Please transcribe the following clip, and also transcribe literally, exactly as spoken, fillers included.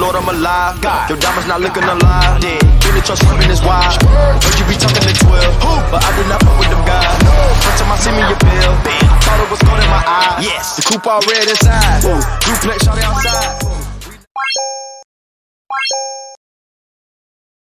Lord, I'm alive. God. Your diamonds not looking alive. Dead. In the trust swerving is wild. Heard you be talking to twelve. Who? But I did not fuck with them guys. First time I see me, you feel. I thought it was cold in my eyes. Yes. The coupe all red inside. Ooh. Duplex shot outside.